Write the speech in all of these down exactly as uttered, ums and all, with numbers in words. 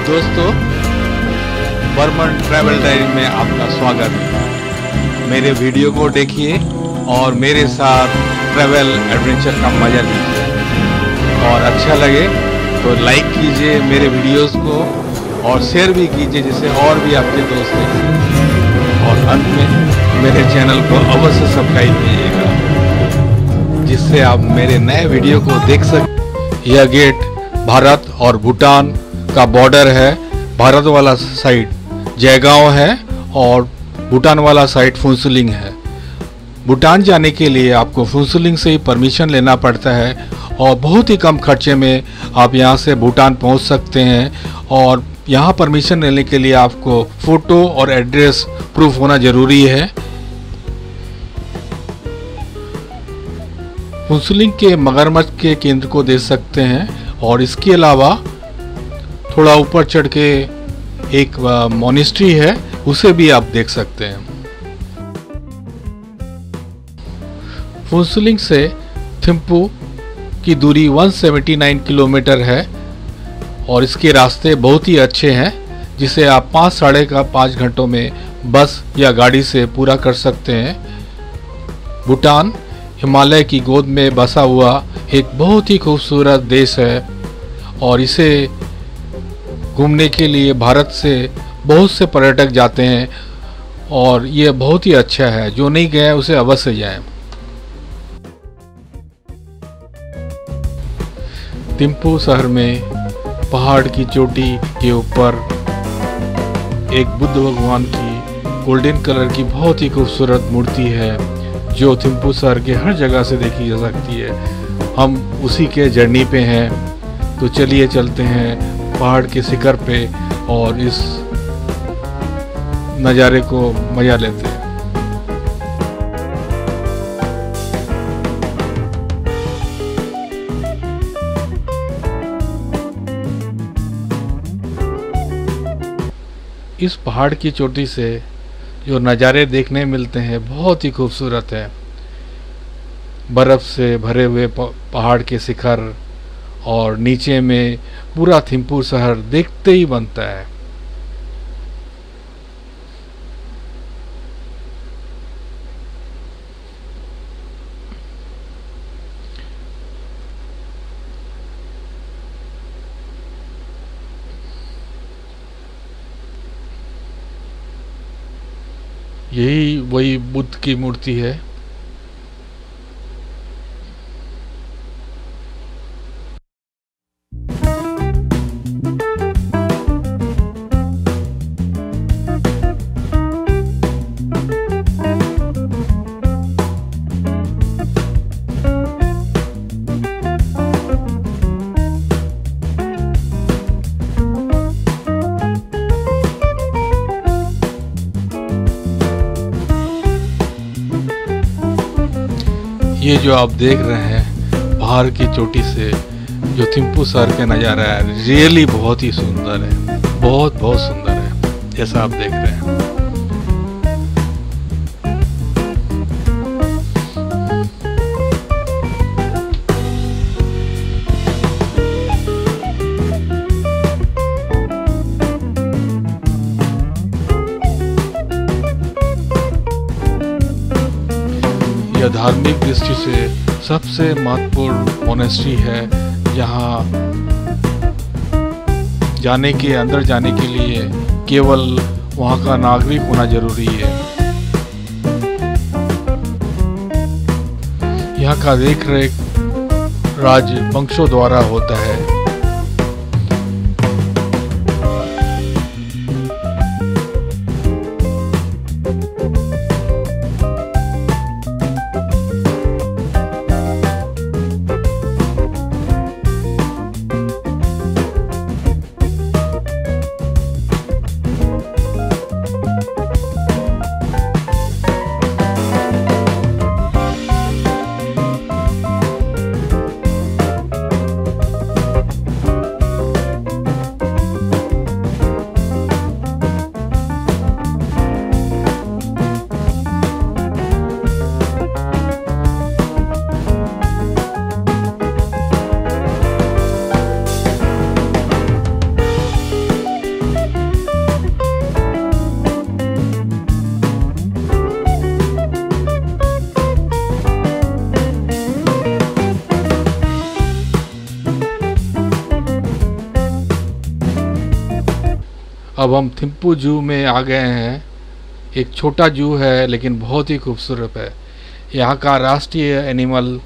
दोस्तों, Burman travel diary में आपका स्वागत है। मेरे वीडियो को देखिए और मेरे साथ ट्रैवल एडवेंचर का मजा लीजिए और अच्छा लगे तो लाइक कीजिए मेरे वीडियोस को और शेयर भी कीजिए जिससे और भी आपके दोस्त देखें। और अंत में मेरे चैनल को अवश्य सब्सक्राइब कीजिएगा जिससे आप मेरे नए वीडियो को देख सकें। यह गेट भारत और भूटान का बॉर्डर है। भारत वाला साइड जयगांव है और भूटान वाला साइड फुनसुलिंग है। भूटान जाने के लिए आपको फुनसुलिंग से ही परमिशन लेना पड़ता है और बहुत ही कम खर्चे में आप यहां से भूटान पहुंच सकते हैं। और यहां परमिशन लेने के लिए आपको फ़ोटो और एड्रेस प्रूफ होना ज़रूरी है। फुनसुलिंग के मगरमच्छ के केंद्र को देख सकते हैं और इसके अलावा थोड़ा ऊपर चढ़ के एक मोनेस्ट्री है, उसे भी आप देख सकते हैं। फुनसुलिंग से थिम्पू की दूरी एक सौ उन्यासी किलोमीटर है और इसके रास्ते बहुत ही अच्छे हैं जिसे आप पाँच साढ़े का पाँच घंटों में बस या गाड़ी से पूरा कर सकते हैं। भूटान हिमालय की गोद में बसा हुआ एक बहुत ही खूबसूरत देश है और इसे घूमने के लिए भारत से बहुत से पर्यटक जाते हैं और ये बहुत ही अच्छा है। जो नहीं गए उसे अवश्य जाएं। थिम्पू शहर में पहाड़ की चोटी के ऊपर एक बुद्ध भगवान की गोल्डन कलर की बहुत ही खूबसूरत मूर्ति है जो थिम्पू शहर के हर जगह से देखी जा सकती है। हम उसी के जर्नी पे हैं तो चलिए चलते हैं पहाड़ के शिखर पे और इस नज़ारे को मजा लेते हैं। इस पहाड़ की चोटी से जो नज़ारे देखने मिलते हैं बहुत ही खूबसूरत है। बर्फ़ से भरे हुए पहाड़ के शिखर और नीचे में पूरा थिम्पू शहर देखते ही बनता है। यही वही बुद्ध की मूर्ति है। ये जो आप देख रहे हैं पहाड़ की चोटी से जो थिम्पू शहर का नज़ारा है रियली बहुत ही सुंदर है, बहुत बहुत सुंदर है जैसा आप देख रहे हैं। यह धार्मिक दृष्टि से सबसे महत्वपूर्ण मोनेस्ट्री है। यहाँ जाने के अंदर जाने के लिए केवल वहाँ का नागरिक होना जरूरी है। यहाँ का देख रेख राजवंशों द्वारा होता है। अब हम थिम्पू जू में आ गए हैं। एक छोटा जू है लेकिन बहुत ही खूबसूरत है। यहाँ का राष्ट्रीय एनिमल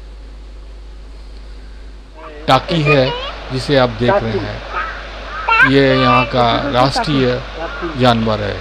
टाकी है जिसे आप देख रहे हैं। ये यहाँ का राष्ट्रीय जानवर है।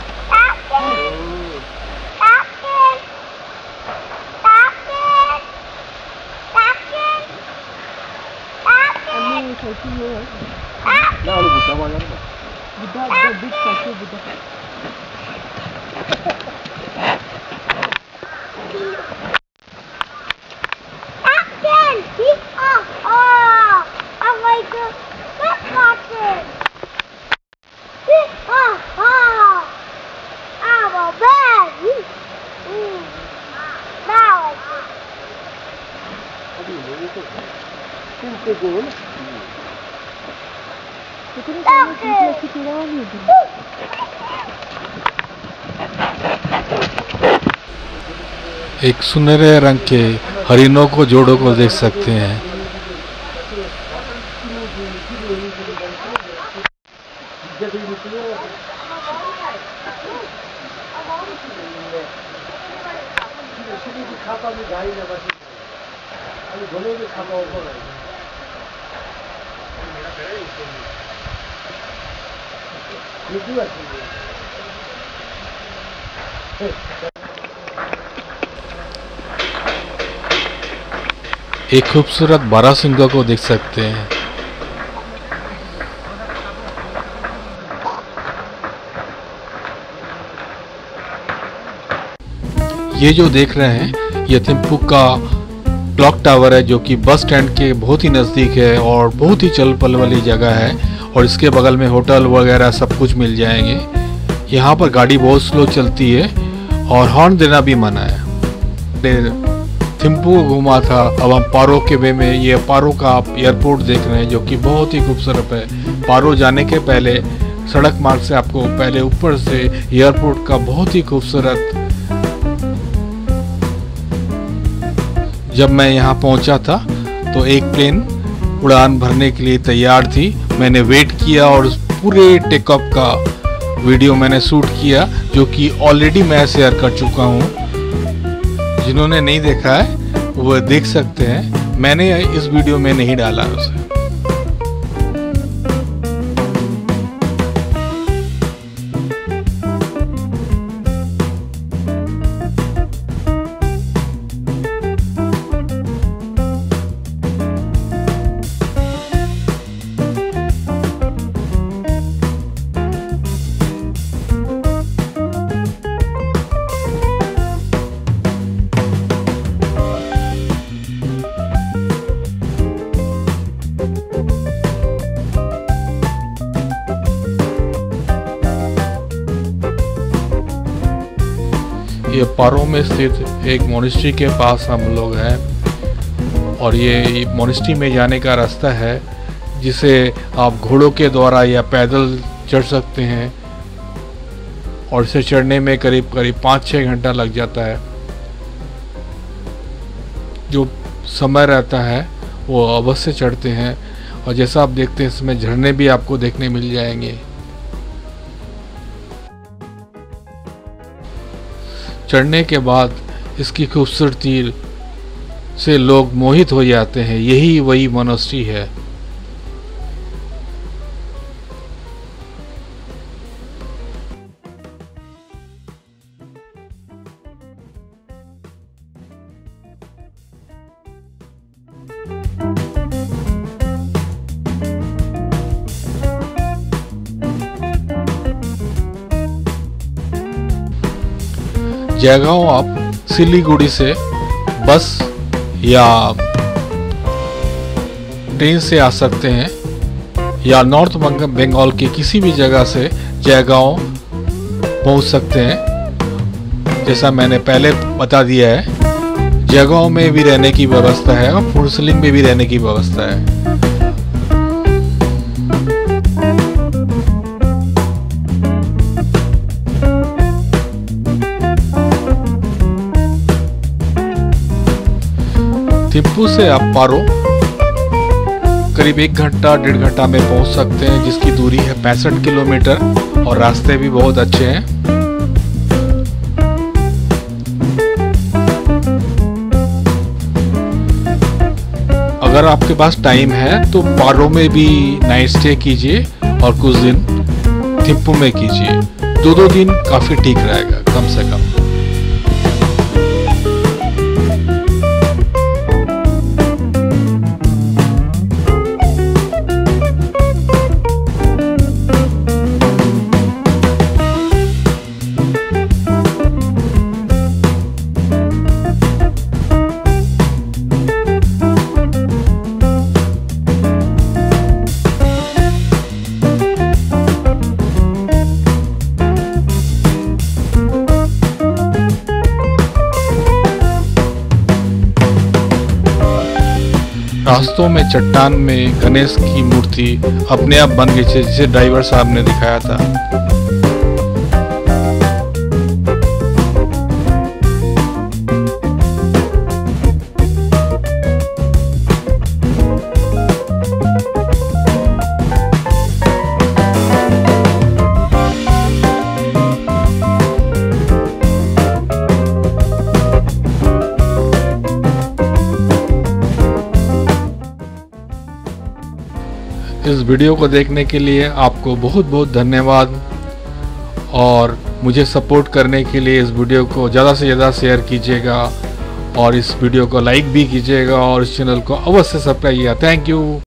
एक सुनहरे रंग के हरिनों को जोड़ों को देख सकते हैं। एक खूबसूरत बारहसिंगा को देख सकते हैं। ये जो देख रहे हैं ये थिम्पू का क्लॉक टावर है, जो कि बस स्टैंड के बहुत ही नज़दीक है और बहुत ही चल पल वाली जगह है। और इसके बगल में होटल वगैरह सब कुछ मिल जाएंगे। यहाँ पर गाड़ी बहुत स्लो चलती है और हॉर्न देना भी मना है। थिम्पू घूमा था, अब हम पारो के वे में ये पारो का आप एयरपोर्ट देख रहे हैं, जो कि बहुत ही खूबसूरत है। पारो जाने के पहले सड़क मार्ग से आपको पहले ऊपर से एयरपोर्ट का बहुत ही खूबसूरत। जब मैं यहाँ पहुँचा था तो एक प्लेन उड़ान भरने के लिए तैयार थी। मैंने वेट किया और उस पूरे टेक ऑफ का वीडियो मैंने शूट किया, जो कि ऑलरेडी मैं शेयर कर चुका हूँ। जिन्होंने नहीं देखा है वो देख सकते हैं, मैंने इस वीडियो में नहीं डाला उसे। ये पारो में स्थित एक मोनेस्ट्री के पास हम लोग हैं और ये मोनेस्ट्री में जाने का रास्ता है, जिसे आप घोड़ों के द्वारा या पैदल चढ़ सकते हैं और इसे चढ़ने में करीब करीब पाँच छः घंटा लग जाता है। जो समय रहता है वो अवश्य चढ़ते हैं और जैसा आप देखते हैं इसमें झरने भी आपको देखने मिल जाएंगे। चढ़ने के बाद इसकी खूबसूरती से लोग मोहित हो जाते हैं। यही वही मोनेस्ट्री है। जयगांव आप सिलीगुड़ी से बस या ट्रेन से आ सकते हैं या नॉर्थ बंगाल के किसी भी जगह से जयगांव पहुंच सकते हैं। जैसा मैंने पहले बता दिया है, जयगांव में भी रहने की व्यवस्था है और फुर्सलिंग में भी रहने की व्यवस्था है। थिम्पू से आप पारो करीब एक घंटा डेढ़ घंटा में पहुंच सकते हैं, जिसकी दूरी है पैंसठ किलोमीटर और रास्ते भी बहुत अच्छे हैं। अगर आपके पास टाइम है तो पारो में भी नाइट स्टे कीजिए और कुछ दिन थिम्पू में कीजिए। दो दो दिन काफी ठीक रहेगा कम से कम। रास्तों में चट्टान में गणेश की मूर्ति अपने आप बन गई थी, जिसे ड्राइवर साहब ने दिखाया था। इस वीडियो को देखने के लिए आपको बहुत बहुत धन्यवाद और मुझे सपोर्ट करने के लिए इस वीडियो को ज़्यादा से ज़्यादा शेयर कीजिएगा और इस वीडियो को लाइक भी कीजिएगा और इस चैनल को अवश्य सब्सक्राइब कीजिएगा। Thank you.